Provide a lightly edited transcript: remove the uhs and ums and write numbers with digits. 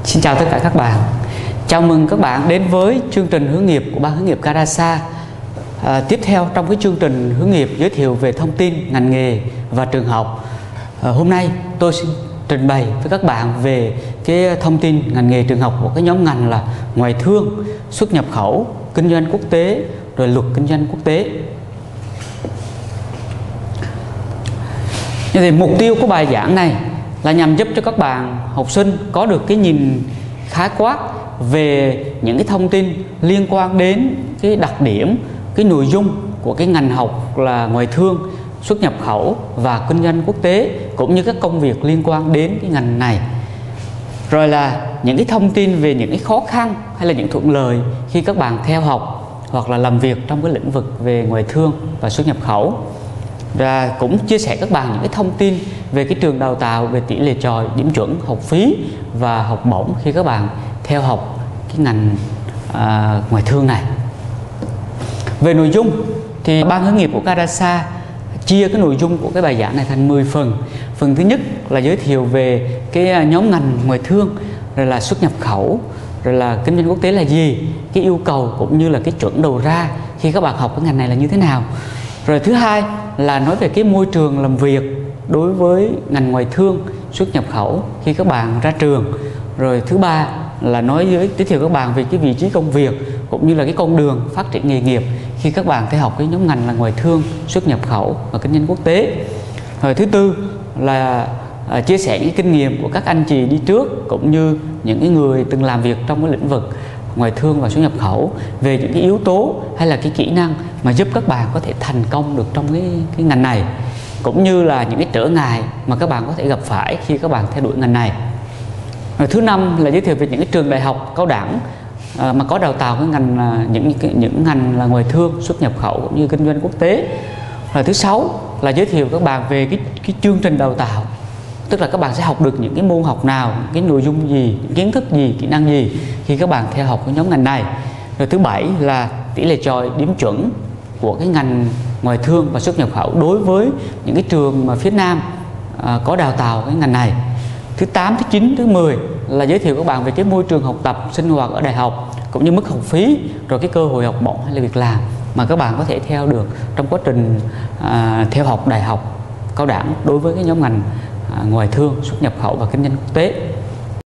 Xin chào tất cả các bạn. Chào mừng các bạn đến với chương trình hướng nghiệp của Ban hướng nghiệp Carasa. Tiếp theo trong cái chương trình hướng nghiệp giới thiệu về thông tin ngành nghề và trường học. Hôm nay tôi xin trình bày với các bạn về cái thông tin ngành nghề trường học của cái nhóm ngành là ngoại thương, xuất nhập khẩu, kinh doanh quốc tế, rồi luật kinh doanh quốc tế. Thì mục tiêu của bài giảng này là nhằm giúp cho các bạn học sinh có được cái nhìn khái quát về những cái thông tin liên quan đến cái đặc điểm, cái nội dung của cái ngành học là ngoại thương, xuất nhập khẩu và kinh doanh quốc tế, cũng như các công việc liên quan đến cái ngành này. Rồi là những cái thông tin về những cái khó khăn hay là những thuận lợi khi các bạn theo học hoặc là làm việc trong cái lĩnh vực về ngoại thương và xuất nhập khẩu. Và cũng chia sẻ các bạn những cái thông tin về cái trường đào tạo, về tỷ lệ chọi, điểm chuẩn, học phí và học bổng khi các bạn theo học cái ngành ngoại thương này. Về nội dung thì Ban hướng nghiệp của Carasa chia cái nội dung của cái bài giảng này thành 10 phần. Phần thứ nhất là giới thiệu về cái nhóm ngành ngoại thương, rồi là xuất nhập khẩu, rồi là kinh doanh quốc tế là gì, cái yêu cầu cũng như là cái chuẩn đầu ra khi các bạn học cái ngành này là như thế nào. Rồi thứ hai là nói về cái môi trường làm việc đối với ngành ngoại thương, xuất nhập khẩu khi các bạn ra trường. Rồi thứ ba là giới thiệu các bạn về cái vị trí công việc cũng như là cái con đường phát triển nghề nghiệp khi các bạn theo học cái nhóm ngành là ngoại thương, xuất nhập khẩu và kinh doanh quốc tế. Rồi thứ tư là chia sẻ những kinh nghiệm của các anh chị đi trước cũng như những cái người từng làm việc trong cái lĩnh vực ngoại thương và xuất nhập khẩu về những cái yếu tố hay là cái kỹ năng mà giúp các bạn có thể thành công được trong cái ngành này, cũng như là những cái trở ngại mà các bạn có thể gặp phải khi các bạn theo đuổi ngành này. Rồi thứ năm là giới thiệu về những cái trường đại học cao đẳng mà có đào tạo cái ngành những ngành là ngoại thương, xuất nhập khẩu cũng như kinh doanh quốc tế. Rồi thứ sáu là giới thiệu các bạn về cái chương trình đào tạo, tức là các bạn sẽ học được những cái môn học nào, cái nội dung gì, những kiến thức gì, kỹ năng gì khi các bạn theo học cái nhóm ngành này. Rồi thứ bảy là tỷ lệ chọi, điểm chuẩn của cái ngành ngoại thương và xuất nhập khẩu đối với những cái trường mà phía Nam có đào tạo cái ngành này. Thứ 8, thứ 9, thứ 10 là giới thiệu các bạn về cái môi trường học tập, sinh hoạt ở đại học cũng như mức học phí, rồi cái cơ hội học bổng hay là việc làm mà các bạn có thể theo được trong quá trình theo học đại học cao đẳng đối với cái nhóm ngành ngoại thương, xuất nhập khẩu và kinh doanh quốc tế.